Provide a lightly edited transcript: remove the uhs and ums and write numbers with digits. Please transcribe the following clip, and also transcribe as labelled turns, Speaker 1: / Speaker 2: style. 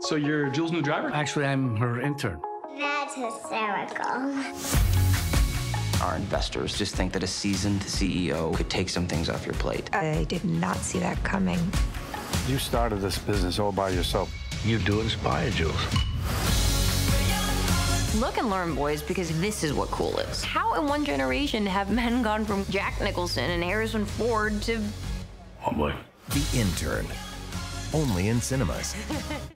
Speaker 1: So you're Jules' new driver?
Speaker 2: Actually, I'm her intern.
Speaker 3: That's hysterical.
Speaker 4: Our investors just think that a seasoned CEO could take some things off your plate.
Speaker 5: I did not see that coming.
Speaker 6: You started this business all by yourself.
Speaker 2: You do inspire, Jules.
Speaker 7: Look and learn, boys, because this is what cool is. How in one generation have men gone from Jack Nicholson and Harrison Ford to...
Speaker 2: Oh, boy.
Speaker 8: The Intern. Only in cinemas.